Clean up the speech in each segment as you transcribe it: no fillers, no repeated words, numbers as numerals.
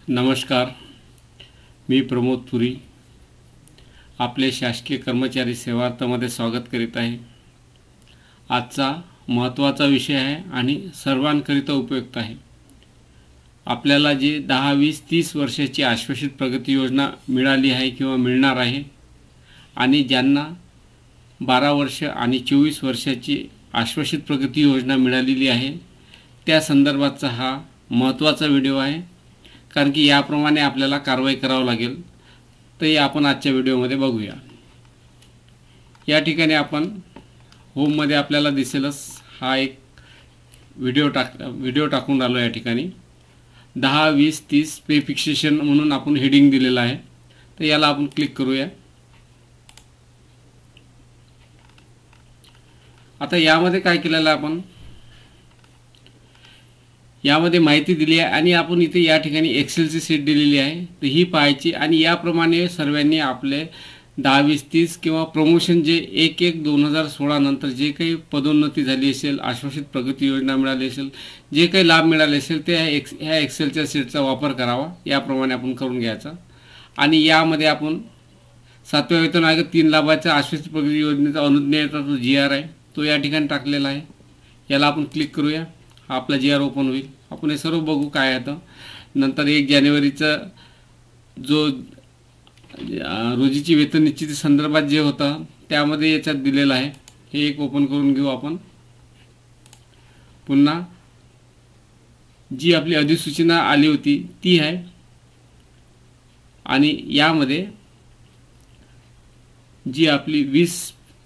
नमस्कार, मी प्रमोद पुरी आपले शासकीय कर्मचारी सेवार्थामध्ये स्वागत करीत आहे। आजचा महत्त्वाचा विषय आहे आणि सर्वांकरिता उपयुक्त आहे। आपल्याला जी 10, 20, 30 वर्षाची आश्वासित प्रगती योजना मिळाली आहे किंवा मिळणार आहे आणि ज्यांना 12 वर्ष आणि 24 वर्षाची आश्वासित प्रगती योजना मिळालेली आहे त्या संदर्भातचा हा महत्त्वाचा व्हिडिओ आहे, कारण की याप्रमाणे आपल्याला कारवाई करावी लागेल। तर आपण आजच्या व्हिडिओमध्ये बघूया। या ठिकाणी आपण होम मध्ये आपल्याला दिसेलच हा एक व्हिडिओ टाकून आलो। या ठिकाणी 10, 20, 30 पे फिक्सेशन म्हणून आपण हेडिंग दिलेला आहे। तर याला आपण क्लिक करूया। आता यामध्ये काय केलेलं आहे, आपण यामध्ये माहिती दिली आहे आणि आपण इथे या ठिकाणी एक्सेलची शीट दिलेली आहे। तर ही पाहायची आणि याप्रमाणे सर्वांनी आपले 10, 20, 30 किंवा प्रमोशन जे 1/1/2016 नंतर जे काही पदोन्नती झाली असेल, आश्वासित प्रगती योजना मिळाली असेल, जे काही लाभ मिळाले असेल ते ह्या एक्सेलच्या शीटचा वापर करावा। याप्रमाणे आपण करून घ्यायचा आणि यामध्ये आपण 7व्या वेतन आयोग 3 लाभाच्या आश्वासित प्रगती योजनेचा अनुज्ञेयचा जो GR आहे तो या ठिकाणी टाकलेला आहे। याला आपण क्लिक करूया। हा आपला GR ओपन होईल। आपण हे सर्व बघू काय आहे। तर नंतर 1 जानेवारीचा जो रोजीची वेतन निश्चिती संदर्भात जे होतं त्यामध्ये याच्यात दिलेलं आहे। हे एक ओपन करून घेऊ आपण। पुन्हा जी आपली अधिसूचना आली होती ती आहे आणि यामध्ये जी आपली 20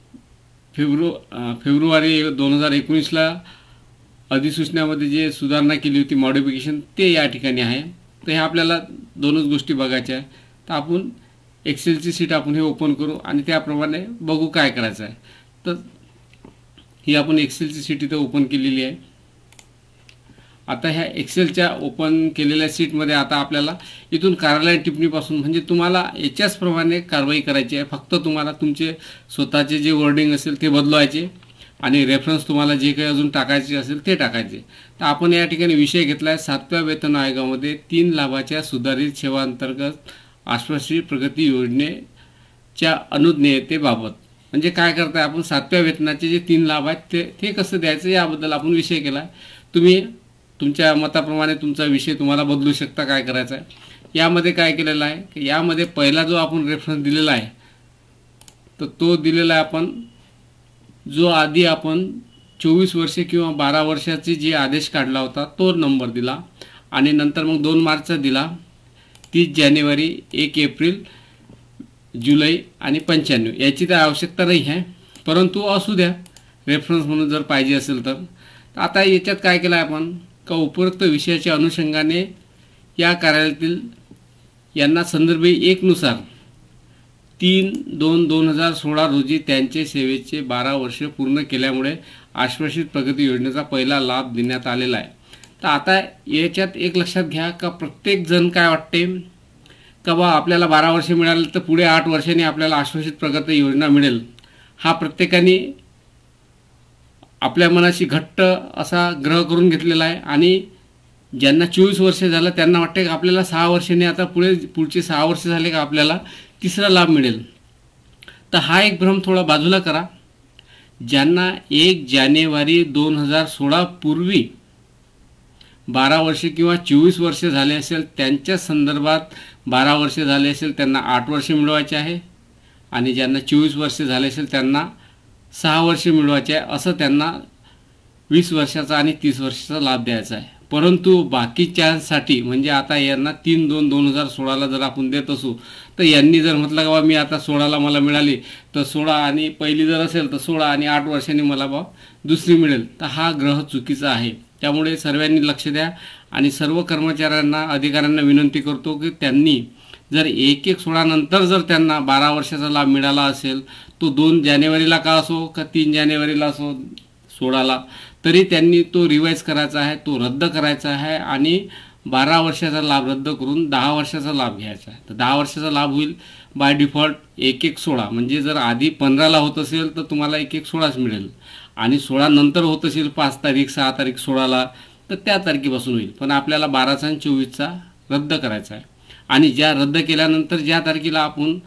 फेब्रुवारी 2019 ला अधिसूचनेमध्ये जे सुधारणा केली होती, मॉडिफिकेशन, ते या ठिकाणी आहे। तर हे आपल्याला दोनच गोष्टी बघायच्या आहे। तर आपण एक्सेलची शीट आपण हे ओपन करू आणि त्याप्रमाणे बघू काय करायचं आहे। तर ही आपण एक्सेलची शीट इथे ओपन केलेली आहे। आता ह्या एक्सेलच्या ओपन केलेल्या शीटमध्ये आता आपल्याला इथून कार्यालय टिप्पणीपासून म्हणजे तुम्हाला याच्याच प्रमाणे कारवाई करायची आहे। फक्त तुम्हाला तुमचे स्वतःचे जे वर्डिंग असेल ते बदलवायचे आणि रेफरन्स तुम्हाला जे काही अजून टाकायचे असेल ते टाकायचे। तर आपण या ठिकाणी विषय घेतला आहे 7व्या वेतन आयोगामध्ये 3 लाभाच्या सुधारित सेवांतर्गत आश्वासित प्रगती योजनेच्या अनुज्ञेयतेबाबत। म्हणजे काय करताय आपण, 7व्या वेतनाचे जे 3 लाभ आहेत ते कसं द्यायचं याबद्दल आपण विषय केला आहे। तुम्ही तुमच्या मताप्रमाणे तुमचा विषय तुम्हाला बदलू शकता, काय करायचं आहे। यामध्ये काय केलेलं आहे की यामध्ये पहिला जो आपण रेफरन्स दिलेला आहे तर तो दिलेला आहे आपण जो आधी आपण 24 वर्षे किंवा 12 वर्षाचे जे आदेश काढला होता तो नंबर दिला आणि नंतर मग 2 मार्चचा दिला, 30 जानेवारी, 1 एप्रिल, जुलै आणि 95। याची तर आवश्यकता नाही आहे, परंतु असू द्या रेफरन्स म्हणून जर पाहिजे असेल तर। आता याच्यात काय केलं आपण का उपरोक्त विषयाच्या अनुषंगाने या कार्यालयातील यांना संदर्भ 1 नुसार 3/2/2016 रोजी त्यांचे सेवेचे 12 वर्ष पूर्ण केल्यामुळे आश्वासित प्रगती योजनेचा पहिला लाभ देण्यात आलेला आहे। तर आता याच्यात एक लक्षात घ्या का प्रत्येक जण काय वाटते का बा आपल्याला 12 वर्ष मिळाले तर पुढे 8 वर्षांनी आपल्याला आश्वासित प्रगती योजना मिळेल, हा प्रत्येकाने आपल्या मनाशी घट्ट असा ग्रह करून घेतलेला आहे। आणि ज्यांना 24 वर्ष झालं त्यांना वाटते की आपल्याला 6 वर्षांनी आता पुढचे 6 वर्ष झाले का आपल्याला तिसरा लाभ मिळेल। तर हा एक भ्रम थोडा बाजूला करा। ज्यांना 1 जानेवारी 2016 पूर्वी 12 वर्ष किंवा 24 वर्ष झाले असेल त्यांच्या संदर्भात 12 वर्ष झाले असेल त्यांना 8 वर्ष मिळवायचे आहे आणि ज्यांना 24 वर्ष झाले असेल त्यांना 6 वर्ष मिळवायचे आहे। असं त्यांना 20 वर्षाचा आणि 30 वर्षाचा लाभ द्यायचा आहे। परंतु बाकीच्यांसाठी म्हणजे आता यांना 3/2/2016 जर आपण देत असू तर यांनी जर म्हटलं का बा मी आता 16ला मला मिळाली तर 16 आणि पहिली जर असेल तर 16 आणि 8 वर्षांनी मला बा दुसरी मिळेल, तर हा ग्रह चुकीचा आहे। त्यामुळे सर्वांनी लक्ष द्या आणि सर्व कर्मचाऱ्यांना अधिकाऱ्यांना विनंती करतो की त्यांनी जर 1/1/16 नंतर जर त्यांना 12 वर्षाचा लाभ मिळाला असेल तो 2 जानेवारीला का असो का 3 जानेवारीला असो 16ला, तरी त्यांनी तो रिवाइज करायचा आहे, तो रद्द करायचा आहे आणि 12 वर्षाचा लाभ रद्द करून 10 वर्षाचा लाभ घ्यायचा आहे। तर 10 वर्षाचा लाभ होईल बाय डिफॉल्ट 1/1/16। म्हणजे जर आधी 15ला होत असेल तर तुम्हाला 1/1/16च मिळेल आणि 16 नंतर होत असेल 5 तारीख 6 तारीख 16ला तर त्या तारखेपासून होईल। पण आपल्याला 12चा आणि 24चा रद्द करायचा आहे. आणि ज्या रद्द केल्यानंतर ज्या तारखेला आपण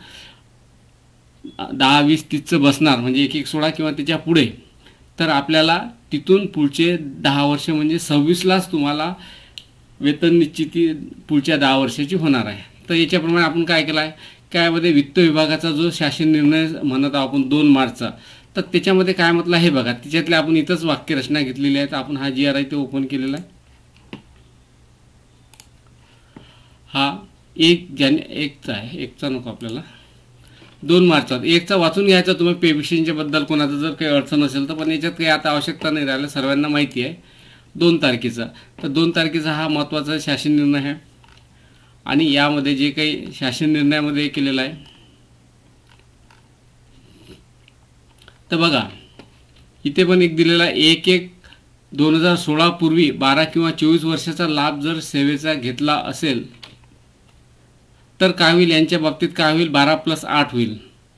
10, 20, 30चं बसणार म्हणजे 1/1/16 किंवा त्याच्या पुढे, तर आपल्याला तिथून पुढचे 10 वर्ष म्हणजे 26लाच तुम्हाला वेतन निश्चिती पुढच्या 10 वर्षाची होणार आहे. तर याच्याप्रमाणे आपण काय केलं आहे, त्यामध्ये वित्त विभागाचा जो शासन निर्णय म्हणत आहोत आपण 2 मार्चचा, तर त्याच्यामध्ये काय म्हटलं हे बघा. त्याच्यातले आपण इथंच वाक्यरचना घेतलेली आहे. तर आपण हा GR आहे ते ओपन केलेला आहे. हा 1चा आहे, 1चा नको आपल्याला, 2 मार्चचा. 1चा वाचून घ्यायचा तुम्ही पेन्शनच्या बद्दल कोणाचं जर काही अडचण असेल तर, पण याच्यात काही आता आवश्यकता नाही राहिलं, सर्वांना माहिती आहे. 2 तारखेचा, तर 2 तारखेचा हा महत्त्वाचा शासन निर्णय आहे. आणि यामध्ये जे काही शासन निर्णयामध्ये केलेलं आहे, तर बघा इथे पण एक दिलेला आहे, 1/1/2016 पूर्वी 12 किंवा 24 वर्षाचा लाभ जर सेवेचा घेतला असेल तर काय होईल, यांच्या बाबतीत काय होईल, 12+8 होईल.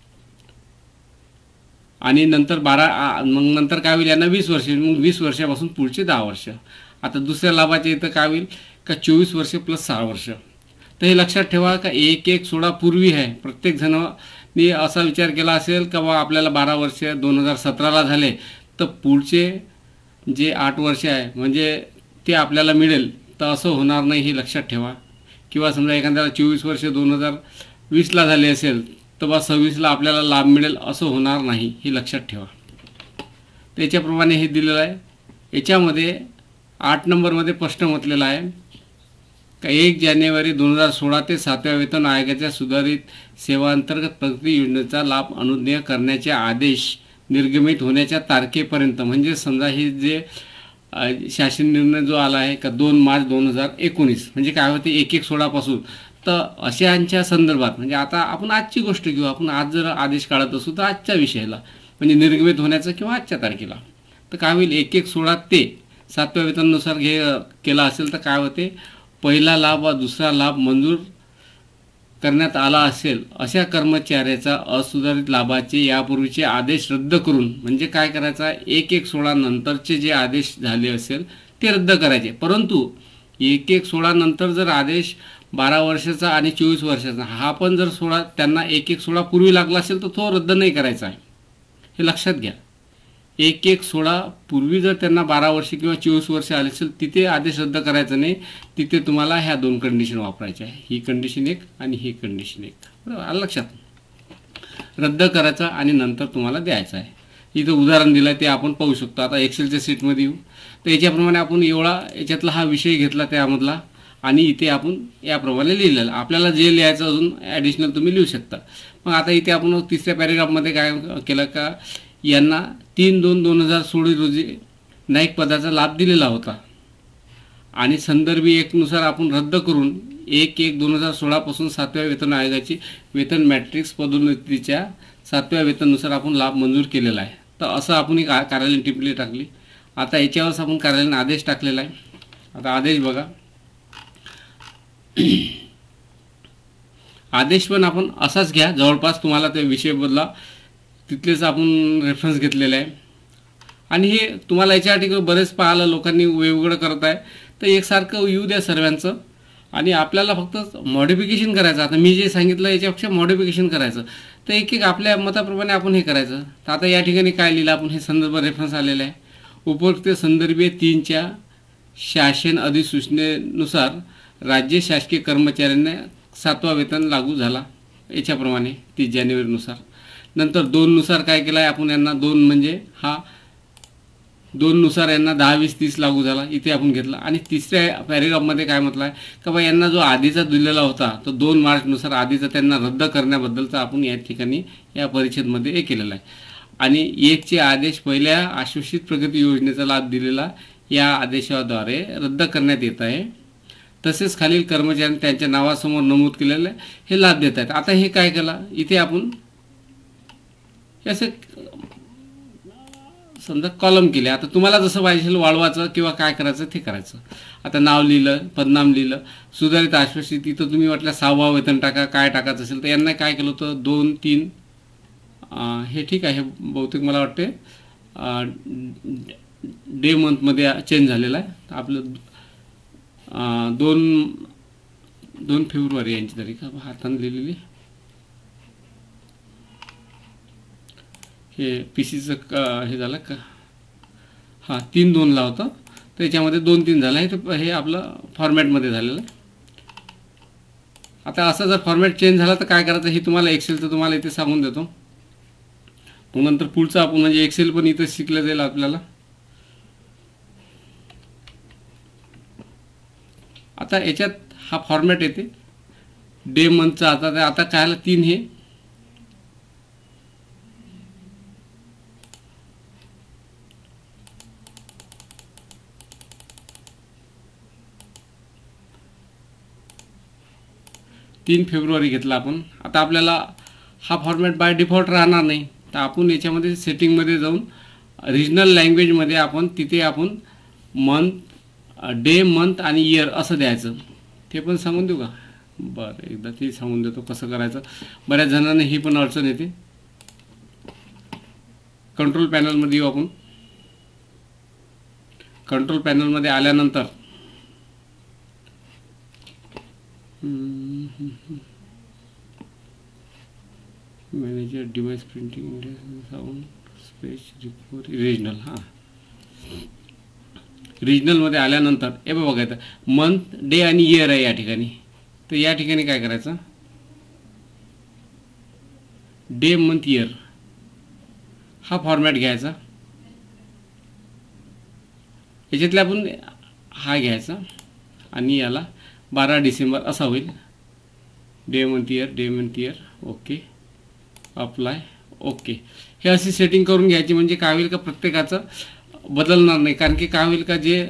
आणि नंतर मग नंतर काय होईल, यांना 20 वर्ष, मग 20 वर्षापासून पुढचे 10 वर्ष. आता दुसऱ्या लाभाच्या इथं काय होईल का 24 वर्ष + 6 वर्ष. तर हे लक्षात ठेवा का 1/1/16 पूर्वी आहे. प्रत्येक जणांनी असा विचार केला असेल का बा आपल्याला 12 वर्ष 2017ला झाले, तर पुढचे जे 8 वर्ष आहे म्हणजे ते आपल्याला मिळेल, तर असं होणार नाही, हे लक्षात ठेवा. किंवा समजा एखाद्याला 24 वर्ष 2020ला झाले असेल तर बा 26ला आपल्याला लाभ मिळेल, असं होणार नाही, हे लक्षात ठेवा. त्याच्याप्रमाणे हे दिलेलं आहे. याच्यामध्ये 8 नंबरमध्ये स्पष्ट म्हटलेलं आहे का 1 जानेवारी 2016 ते 7व्या वेतन आयोगाच्या सुधारित सेवांतर्गत प्रगती योजनेचा लाभ अनुज्ञेय करण्याचे आदेश निर्गमित होण्याच्या तारखेपर्यंत, म्हणजे समजा हे जे शासन निर्णय जो आला आहे का 2 मार्च 2019, म्हणजे काय होते 1/1/16 पासून, तर अशांच्या संदर्भात, म्हणजे आता आपण आजची गोष्ट घेऊ, आपण आज जर आदेश काढत असू तर आजच्या विषयाला म्हणजे निर्गमित होण्याचं किंवा आजच्या तारखेला, तर काय होईल 1/1/16 ते 7व्या वेतनानुसार केला असेल तर काय होते, पहिला लाभ व दुसरा लाभ मंजूर करण्यात आला असेल अशा कर्मचाऱ्याचा असुधारित लाभाचे यापूर्वीचे आदेश रद्द करून, म्हणजे काय करायचा 1/1/16 नंतरचे जे आदेश झाले असेल ते रद्द करायचे. परंतु 1/1/16 नंतर जर आदेश 12 वर्षाचा आणि 24 वर्षाचा हा पण जर त्यांना 1/1/16 पूर्वी लागला असेल तर तो रद्द नाही करायचा आहे, हे लक्षात घ्या. 1/1/16 पूर्वी जर त्यांना 12 वर्ष किंवा 24 वर्ष आले असेल तिथे आदेश रद्द करायचा नाही, तिथे तुम्हाला ह्या 2 कंडिशन वापरायच्या आहे, ही कंडिशन 1 आणि ही कंडिशन 1. बरोबर, आलं लक्षात. रद्द करायचा आणि नंतर तुम्हाला द्यायचा आहे. इथं उदाहरण दिलं आहे ते आपण पाहू शकतो. आता एक्सेलच्या सीटमध्ये येऊ, तर याच्याप्रमाणे आपण याच्यातला हा विषय घेतला त्यामधला, आणि इथे आपण याप्रमाणे लिहिलेलं. आपल्याला जे लिहायचं अजून ॲडिशनल तुम्ही लिहू शकता. मग आता इथे आपण 3ऱ्या पॅरेग्राफमध्ये काय केलं का यांना 3/2/2016 रोजी नाईक पदाचा लाभ दिलेला होता आणि संदर्भी 1 नुसार आपण रद्द करून 1/1/2016 पासून 7व्या वेतन आयोगाची वेतन मॅट्रिक्स पदोन्नतीच्या 7व्या वेतनानुसार आपण लाभ मंजूर केलेला आहे. तर असं आपण एक कार्यालयीन टिप्पणी टाकली. आता याच्यावरच आपण कार्यालयीन आदेश टाकलेला आहे. आता आदेश बघा, आदेश पण आपण असाच घ्या, जवळपास तुम्हाला ते विषय बदला तिथलेच आपण रेफरन्स घेतलेला आहे. आणि हे तुम्हाला याच्यासाठी बरेच पाहायला लोकांनी वेगवेगळं करत आहे, तर एकसारखं येऊ द्या सर्वांचं, आणि आपल्याला फक्त मॉडिफिकेशन करायचं. आता मी जे सांगितलं याच्यापेक्षा मॉडिफिकेशन करायचं, तर एक आपल्या मताप्रमाणे आपण हे करायचं. तर आता या ठिकाणी काय लिहिलं आपण, हे संदर्भ रेफरन्स आलेला आहे. उपरोक्त संदर्भीय 3च्या शासन अधिसूचनेनुसार राज्य शासकीय कर्मचाऱ्यांना 7वा वेतन लागू झाला, याच्याप्रमाणे 30 जानेवारीनुसार. नंतर 2 नुसार काय केलं आहे आपण, यांना 2 म्हणजे हा 2 नुसार यांना 10, 20, 30 लागू झाला, इथे आपण घेतला. आणि 3ऱ्या पॅरेग्राफमध्ये काय म्हटलं आहे का बा यांना जो आधीचा दिलेला होता तो 2 मार्चनुसार आधीचा त्यांना रद्द करण्याबद्दलचा आपण या ठिकाणी या परिच्छेदमध्ये हे केलेला आहे. आणि 1चे आदेश पहिल्या आश्वासित प्रगती योजनेचा लाभ दिलेला या आदेशाद्वारे रद्द करण्यात येत आहे. तसेच खालील कर्मचाऱ्यांनी त्यांच्या नावासमोर नमूद केलेले हे लाभ देत आहेत. आता हे काय केलं, इथे आपण असे समजा कॉलम केले. आता तुम्हाला जसं पाहिजे वाढवायचं किंवा काय करायचं ते करायचं. आता नाव लिहिलं, पदनाम लिहिलं, सुधारित आश्वासित, इथं तुम्ही वाटलं 6वा वेतन टाका, काय टाकायचं असेल तर यांना काय केलं होतं 2, 3 हे ठीक आहे, बहुतेक मला वाटते डे मंथमध्ये चेंज झालेला आहे. आपलं 2 2 फेब्रुवारी यांची तारीख हाताने लिहिलेली. हे PCचं हे झालं का, हां 3/2 ला होतं, त्याच्यामध्ये 2-3 झालं आहे. तर हे आपलं फॉर्मॅटमध्ये झालेलं आहे. आता असा जर फॉर्मॅट चेंज झाला तर काय करायचं हे तुम्हाला एक्सेलचं तुम्हाला इथे सांगून देतो. मग नंतर पुढचं आपण म्हणजे एक्सेल पण इथं शिकलं जाईल आपल्याला. आता याच्यात हा फॉर्मॅट येते डे मंथचा. आता काय आलं 3 हे 3 फेब्रुवारी घेतला आपण. आता आपल्याला हा फॉर्मॅट बाय डिफॉल्ट राहणार नाही, तर आपण याच्यामध्ये सेटिंगमध्ये जाऊन रिजनल लँग्वेजमध्ये आपण तिथे आपण मंथ, डे, मंथ आणि इयर असं द्यायचं. ते पण सांगून देऊ का? बरं, एकदा ते सांगून देतो कसं करायचं. बऱ्याच जणांना ही पण अडचण येते. कंट्रोल पॅनलमध्ये येऊ आपण. कंट्रोल पॅनलमध्ये आल्यानंतर manager, device, printing, sound, space, report, regional. हां, रिजनलमध्ये आल्यानंतर हे बघायचं मंथ, डे आणि इयर आहे या ठिकाणी. तर या ठिकाणी काय करायचं, डे, मंथ, इयर हा फॉर्मॅट घ्यायचा. याच्यातले आपण हा घ्यायचा आणि याला 12 डिसेंबर असा होईल. Day, month, year, day, month, year. Okay, apply. Okay, हे अशी सेटिंग करून घ्यायची. म्हणजे काय होईल का प्रत्येकाचं बदलणार नाही. कारण की काय होईल का जे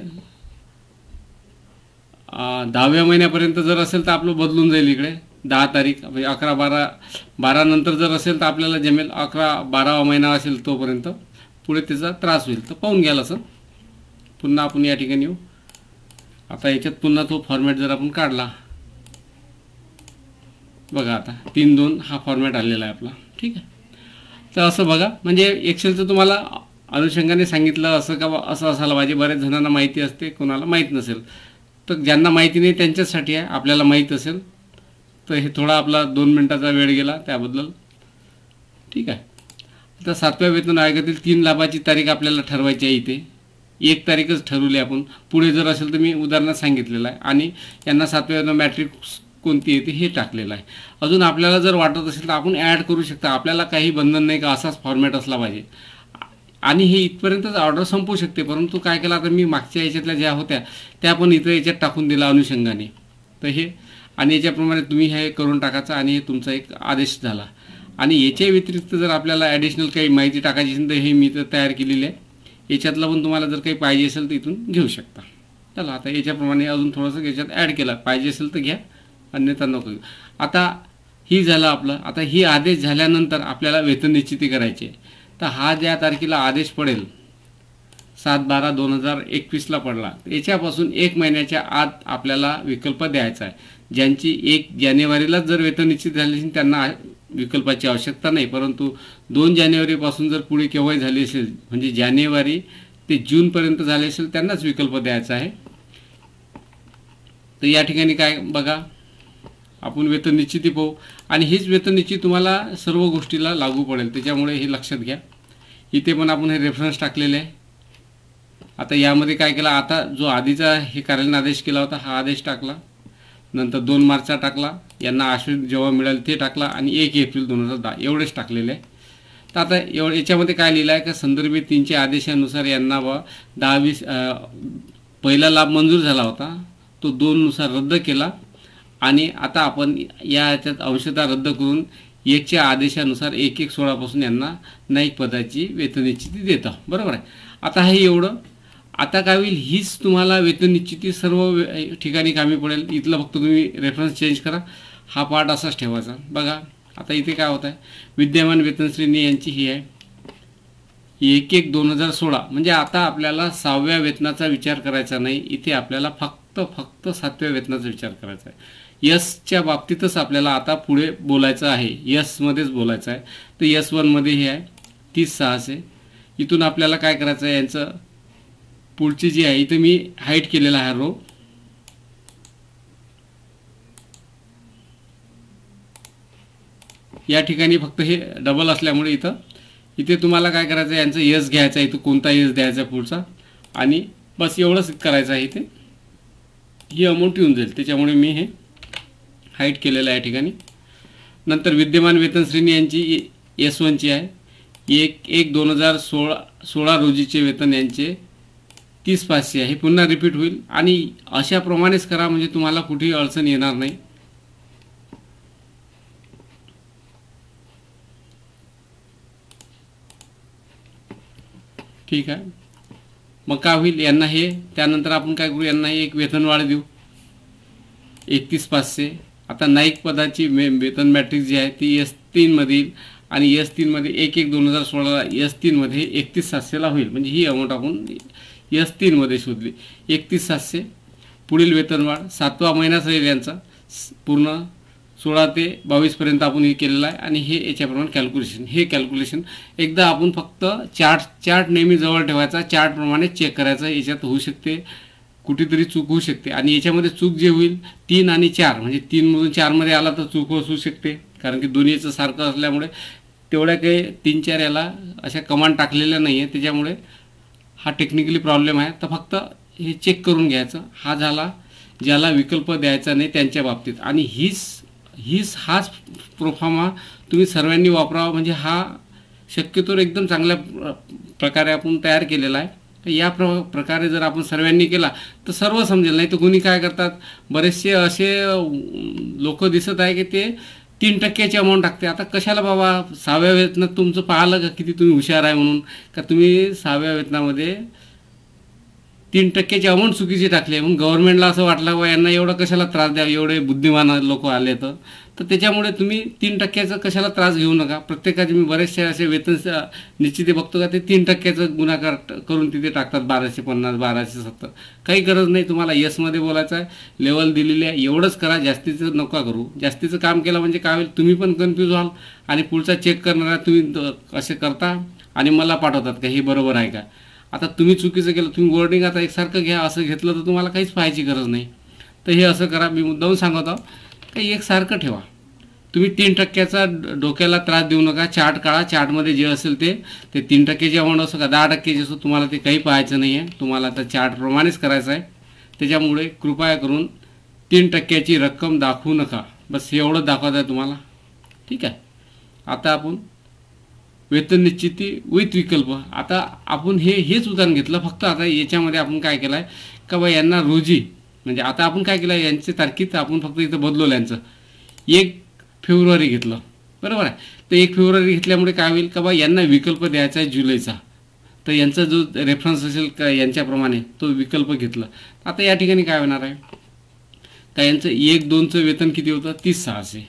10व्या महिन्यापर्यंत जर असेल तर आपलं बदलून जाईल. इकडे 10 तारीख म्हणजे 11-12 नंतर जर असेल तर आपल्याला जमेल. 11-12वा महिना असेल तोपर्यंत पुढे त्याचा त्रास होईल. तर पाहून घ्याल असं. पुन्हा आपण या ठिकाणी येऊ. आता याच्यात पुन्हा तो फॉर्मॅट जर आपण काढला बघा, आता 3/2 हा फॉर्मॅट आलेला आहे आपला. ठीक आहे. तर असं बघा, म्हणजे एक्सेलचं तुम्हाला अनुषंगाने सांगितलं असं का असं असायला पाहिजे. बऱ्याच जणांना माहिती असते, कोणाला माहीत नसेल. तर ज्यांना माहिती नाही त्यांच्यासाठी आहे. आपल्याला माहीत असेल तर हे थोडा आपला 2 मिनिटाचा वेळ गेला त्याबद्दल. ठीक आहे. आता 7व्या वेतन आयोगातील 3 लाभाची तारीख आपल्याला ठरवायची आहे. इथे 1 तारीखच ठरवली आपण. पुढे जर असेल तर मी उदाहरणात सांगितलेलं आहे. आणि यांना 7व्या वेतन मॅट्रिक्स कोणती येते हे टाकलेलं आहे. अजून आपल्याला जर वाटत असेल तर आपण ॲड करू शकता. आपल्याला काही बंधन नाही का असाच फॉर्मॅट असला पाहिजे. आणि हे इथपर्यंतच ऑर्डर संपू शकते. परंतु काय केलं, आता मी मागच्या याच्यातल्या ज्या होत्या त्या पण इथं याच्यात टाकून दिला अनुषंगाने. तर हे आणि याच्याप्रमाणे तुम्ही हे करून टाकायचं आणि हे तुमचा एक आदेश झाला. आणि याच्या व्यतिरिक्त जर आपल्याला ॲडिशनल काही माहिती टाकायची असेल तर हे मी तर तयार केलेली आहे. याच्यातलं पण तुम्हाला जर काही पाहिजे असेल तर इथून घेऊ शकता. चला, आता याच्याप्रमाणे अजून थोडंसं याच्यात ॲड केला. पाहिजे असेल तर घ्या, अन्यथा नको घेऊ. आता ही झालं आपलं. आता ही आदेश झाल्यानंतर आपल्याला वेतन निश्चिती करायची आहे. तर हा ज्या तारखेला आदेश पडेल 7/12/2021ला पडला, याच्यापासून 1 महिन्याच्या आत आपल्याला विकल्प द्यायचा आहे. ज्यांची 1 जानेवारीला जर वेतन निश्चित झाले असेल त्यांना विकल्पाची आवश्यकता नाही. परंतु 2 जानेवारीपासून जर पुढे केव्हाही झाली असेल म्हणजे जानेवारी ते जूनपर्यंत झाले असेल त्यांनाच विकल्प द्यायचा आहे. तर या ठिकाणी काय बघा, आपण वेतन निश्चिती पाहू. आणि हीच वेतन निश्चिती तुम्हाला सर्व गोष्टीला लागू पडेल. त्याच्यामुळे हे लक्षात घ्या. इथे पण आपण हे रेफरन्स टाकलेले आहे. आता यामध्ये काय केलं, आता जो आधीचा हे कार्यालयीन आदेश केला होता हा आदेश टाकला. नंतर 2 मार्चचा टाकला. यांना आश्रित जेव्हा मिळाल ते टाकला. आणि 1 एप्रिल 2010 एवढेच टाकलेले आहे. तर आता याच्यामध्ये काय लिहिलं आहे का, संदर्भित 3च्या आदेशानुसार यांना 10-20 पहिला लाभ मंजूर झाला होता तो 2 नुसार रद्द केला. आणि आता आपण याच्यात अंशतः रद्द करून 1च्या आदेशानुसार 1/1/16 यांना न्यायिक पदाची वेतन निश्चिती देता. बरोबर आहे. आता हे एवढं. आता काय होईल, हीच तुम्हाला वेतन निश्चिती सर्व ठिकाणी कामी पडेल. इथलं फक्त तुम्ही रेफरन्स चेंज करा. हा पार्ट असाच ठेवायचा. बघा आता इथे काय होत आहे, विद्यमान वेतन श्रेणी यांची ही आहे 1/1/2016. म्हणजे आता आपल्याला 6व्या वेतनाचा विचार करायचा नाही. इथे आपल्याला फक्त 7व्या वेतनाचा विचार करायचा आहे. यसच्या बाबतीतच आपल्याला आता पुढे बोलायचं आहे. यसमध्येच बोलायचं आहे. तर S1मध्ये हे आहे 30/600. इथून आपल्याला काय करायचं आहे, यांचं पुढची जी आहे इथं मी हाईट केलेला आहे रो. या ठिकाणी फक्त हे डबल असल्यामुळे इथे तुम्हाला काय करायचं आहे, यांचं यस घ्यायचं आहे, इथं कोणता यस द्यायचा पुढचा आणि बस एवढंच करायचं आहे. इथे ही अमाऊंट येऊन जाईल. त्याच्यामुळे मी हे हाईट केलेलं आहे या ठिकाणी. नंतर विद्यमान वेतन श्रेणी यांची S1ची आहे. 1/1/2016 रोजीचे वेतन यांचे 30,500 आहे. हे पुन्हा रिपीट होईल आणि अशाप्रमाणेच करा, म्हणजे तुम्हाला कुठेही अडचण येणार नाही. ठीक आहे. मग काय होईल, यांना हे त्यानंतर आपण काय करू, यांना एक वेतनवाढ देऊ 31,500. आता नाईक पदाची वेतन मॅट्रिक्स जी आहे ती S3 मध्ये येईल आणि S3 मध्ये 1/1/2016 S3 मध्ये 31,700 होईल. म्हणजे ही अमाऊंट आपण S3 मध्ये शोधली 31,700. पुढील वेतनवाढ 7वा महिनाच राहील यांचा, पूर्ण 16 ते 22 पर्यंत आपण हे केलेलं आहे आणि हे याच्याप्रमाणे कॅल्क्युलेशन. हे कॅल्क्युलेशन एकदा आपण फक्त चार्ट नेहमी जवळ ठेवायचा, चार्टप्रमाणे चेक करायचं. याच्यात होऊ शकते कुठेतरी चूक होऊ शकते आणि याच्यामध्ये चूक जे होईल 3 आणि 4 म्हणजे 3 मधून 4 मध्ये आला तर चूक असू शकते, कारण की दोन्हीचं सारखं असल्यामुळे तेवढ्या काही 3-4 याला अशा कमांड टाकलेल्या नाही आहे, त्याच्यामुळे हा टेक्निकली प्रॉब्लेम आहे. तर फक्त हे चेक करून घ्यायचं. हा झाला ज्याला विकल्प द्यायचा नाही त्यांच्या बाबतीत. आणि हाच प्रोफॉर्मा तुम्ही सर्वांनी वापरावा, म्हणजे हा शक्यतोवर एकदम चांगल्या प्रकारे आपण तयार केलेला आहे. तर या प्रकारे जर आपण सर्वांनी केला तर सर्व समजेल. नाही तर कोणी काय करतात, बरेचसे असे लोक दिसत आहे की ते 3% अमाऊंट टाकते. आता कशाला बाबा, 6व्या वेतनात तुमचं पाहिलं का किती तुम्ही हुशार आहे म्हणून, का तुम्ही 6व्या वेतनामध्ये 3% अमाऊंट चुकीची टाकली आहे. मग गव्हर्नमेंटला असं वाटलं बा यांना एवढं कशाला त्रास द्या, एवढे बुद्धिमान लोक आले तर त्याच्यामुळे तुम्ही 3%चा कशाला त्रास घेऊ नका. प्रत्येकाचे मी बरेचसे असे वेतन निश्चिती बघतो का ते 3%चा गुणाकार करून तिथे टाकतात 1250 1270. काही गरज नाही. तुम्हाला यसमध्ये बोलायचं आहे, लेवल दिलेली आहे, एवढंच करा, जास्तीचं नका करू. जास्तीचं काम केलं म्हणजे काय होईल, तुम्ही पण कन्फ्यूज व्हाल आणि पुढचा चेक करणारा तुम्ही असे करता आणि मला पाठवतात का हे बरोबर आहे का. आता तुम्ही चुकीचं केलं, तुम्ही वर्डिंग आता एकसारखं घ्या, असं घेतलं तर तुम्हाला काहीच पाहायची गरज नाही. तर हे असं करा, मी मुद्दाहून सांगत आहो काही एकसारखं ठेवा. तुम्ही 3%चा डोक्याला त्रास देऊ नका. चार्ट काढा, चार्टमध्ये जे असेल ते 3%ची अमाऊंट असो का 10%ची असो, तुम्हाला ते काही पाहायचं नाही आहे. तुम्हाला आता चार्टप्रमाणेच करायचं आहे. त्याच्यामुळे कृपया करून 3%ची रक्कम दाखवू नका. बस एवढं दाखवायचं आहे तुम्हाला. ठीक आहे. आता आपण वेतन निश्चिती विथ विकल्प. आता आपण हेच उदाहरण घेतलं. फक्त आता याच्यामध्ये आपण काय केलं आहे का बा यांना रोजी, म्हणजे आता आपण काय केलं, यांची तारखीत आपण फक्त इथं बदलवलं. यांचं 1 फेब्रुवारी घेतलं, बरोबर आहे. तर 1 फेब्रुवारी घेतल्यामुळे काय होईल का बा यांना विकल्प द्यायचा आहे जुलैचा. तर यांचा जो रेफरन्स असेल का यांच्याप्रमाणे तो विकल्प घेतला. आता या ठिकाणी काय होणार आहे का यांचं 1-2चं वेतन किती होतं 30,600.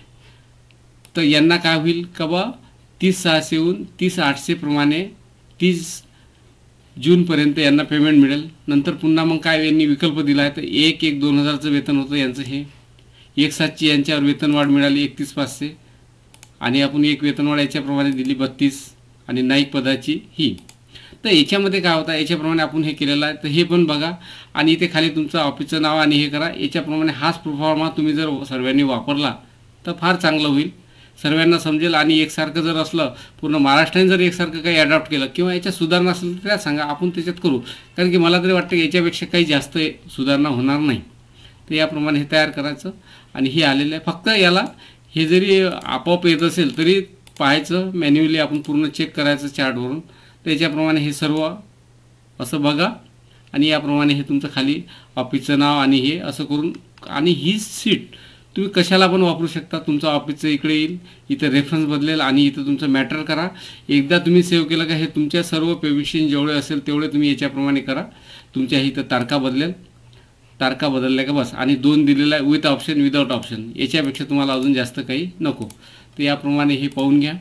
तर यांना काय होईल का बा 30,600हून 30,800 प्रमाणे 30 जूनपर्यंत यांना पेमेंट मिळेल. नंतर पुन्हा मग काय यांनी विकल्प दिला आहे, तर 1/1/2000चं वेतन होतं यांचं. हे 1/7ची यांच्यावर वेतनवाढ मिळाली 31,500 आणि आपण एक वेतनवाढ याच्याप्रमाणे दिली 32 आणि नाईक पदाची ही. तर याच्यामध्ये काय होतं, याच्याप्रमाणे आपण हे केलेलं आहे. तर हे पण बघा आणि इथे खाली तुमचं ऑफिसचं नाव आणि हे करा. याच्याप्रमाणे हाच प्रोफॉर्मा तुम्ही जर सर्वांनी वापरला तर फार चांगलं होईल, सर्वांना समजेल. आणि एकसारखं जर असलं, पूर्ण महाराष्ट्राने जर एकसारखं काही अडॉप्ट केलं किंवा याच्यात सुधारणा असेल तर त्या सांगा, आपण त्याच्यात करू. कारण की मला तरी वाटतं की याच्यापेक्षा काही जास्त सुधारणा होणार नाही. तर याप्रमाणे हे तयार करायचं आणि हे आलेलं आहे. फक्त याला हे जरी आपोआप येत असेल तरी पाहायचं, मॅन्युअली आपण पूर्ण चेक करायचं चार्टवरून. तर याच्याप्रमाणे हे सर्व असं बघा आणि याप्रमाणे हे तुमचं खाली ऑफिसचं नाव आणि हे असं करून, आणि ही सीट तुम्ही कशाला पण वापरू शकता. तुमचं ऑफिसचं इकडे येईल, इथं रेफरन्स बदलेल आणि इथं तुमचं मॅटर करा. एकदा तुम्ही सेव्ह केलं का हे तुमच्या सर्व पेमिशन जेवढे असेल तेवढे तुम्ही याच्याप्रमाणे करा. तुमच्या इथं तारखा बदलेल, तारखा बदलल्या का बस. आणि 2 दिलेला आहे, विथ ऑप्शन विदाउट ऑप्शन. याच्यापेक्षा तुम्हाला अजून जास्त काही नको. तर याप्रमाणे हे पाहून घ्या.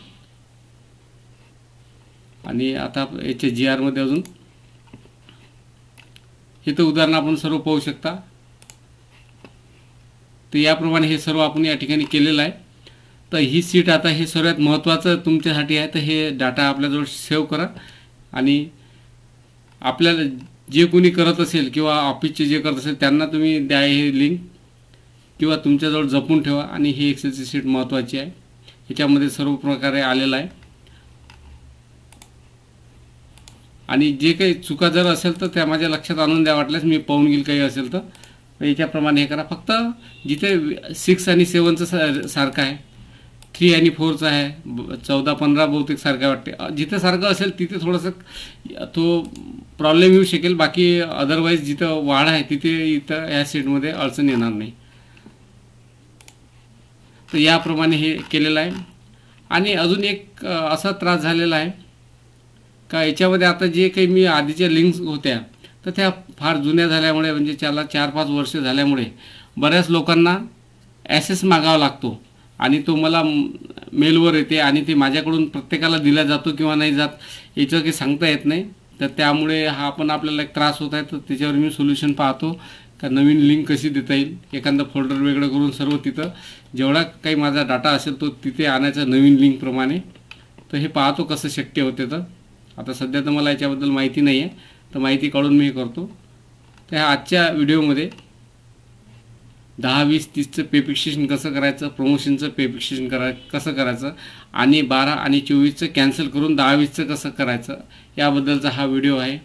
आणि आता याच्या GR मध्ये अजून हे तर उदाहरण आपण सर्व पाहू शकता. तर याप्रमाणे हे सर्व आपण या ठिकाणी केलेलं आहे. तर ही सीट आता हे सर्वात महत्त्वाचं तुमच्यासाठी आहे. तर हे डाटा आपल्याजवळ सेव्ह करा आणि आपल्याला जे कोणी करत असेल किंवा ऑफिसचे जे करत असेल त्यांना तुम्ही द्या हे लिंक, किंवा तुमच्याजवळ जपून ठेवा. आणि ही एक्सेलची सीट महत्त्वाची आहे. याच्यामध्ये सर्व प्रकारे आलेला आहे. आणि जे काही चुका जर असेल तर त्या माझ्या लक्षात आणून द्या, वाटल्यास मी पाहून घेईल काही असेल तर याच्याप्रमाणे हे करा. फक्त जिथे 6 आणि 7चं सारखं आहे, 3 आणि 4चं आहे, 14-15 बहुतेक सारखं वाटते. जिथे सारखं असेल तिथे थोडंसं तो प्रॉब्लेम येऊ शकेल. बाकी अदरवाईज जिथं वाढ आहे तिथे इथं ह्या सीटमध्ये अडचण येणार नाही. तर याप्रमाणे हे केलेलं आहे. आणि अजून एक असा त्रास झालेला आहे का याच्यामध्ये आता जे काही मी आधीच्या लिंक्स होत्या तर त्या फार जुन्या झाल्यामुळे, म्हणजे त्याला 4-5 वर्ष झाल्यामुळे बऱ्याच लोकांना ॲसेस मागावा लागतो आणि तो मला मेलवर येते आणि ते माझ्याकडून प्रत्येकाला दिला जातो किंवा नाही जात याचं काही सांगता येत नाही. तर त्यामुळे हा पण आपल्याला एक त्रास होत आहे. तर त्याच्यावर मी सोल्युशन पाहतो का नवीन लिंक कशी देता येईल. एखादं फोल्डर वेगळं करून सर्व तिथं जेवढा काही माझा डाटा असेल तो तिथे आणायचा नवीन लिंकप्रमाणे. तर हे पाहतो कसं शक्य होते. तर आता सध्या तर मला याच्याबद्दल माहिती नाही आहे, तर माहिती काढून मी हे करतो. तर ह्या आजच्या व्हिडिओमध्ये 10, 20, 30चं पे फिक्सेशन कसं करायचं, प्रमोशनचं पे फिक्सेशन कसं करायचं आणि 12 आणि 24चं कॅन्सल करून 10, 20चं कसं करायचं याबद्दलचा हा व्हिडिओ आहे.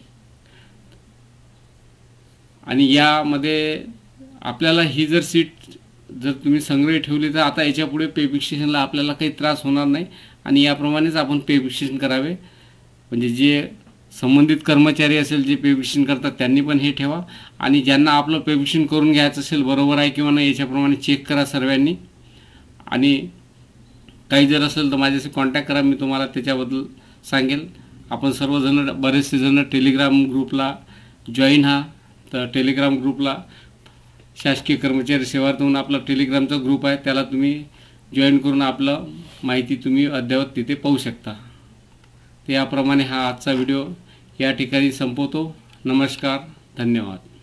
आणि यामध्ये आपल्याला ही जर सीट जर तुम्ही संग्रही ठेवली तर आता याच्यापुढे पे फिक्सेशनला आपल्याला काही त्रास होणार नाही आणि याप्रमाणेच आपण पे फिक्सेशन करावे. म्हणजे जे संबंधित कर्मचारी असेल जे पे फिक्सेशन करतात त्यांनी पण हे ठेवा आणि ज्यांना आपलं पे फिक्सेशन करून घ्यायचं असेल बरोबर आहे किंवा नाही याच्याप्रमाणे चेक करा सर्वांनी. आणि काही जर असेल तर माझ्याशी कॉन्टॅक्ट करा, मी तुम्हाला त्याच्याबद्दल सांगेल. आपण सर्वजण बरेचसे जण टेलिग्राम ग्रुपला जॉईन हा. तर टेलिग्राम ग्रुपला शासकीय कर्मचारी सेवार्थ म्हणून आपला टेलिग्रामचा ग्रुप आहे, त्याला तुम्ही जॉईन करून आपलं माहिती तुम्ही अद्ययावत तिथे पाहू शकता. तर याप्रमाणे हा आजचा व्हिडिओ या ठिकाणी संपवतो. नमस्कार, धन्यवाद.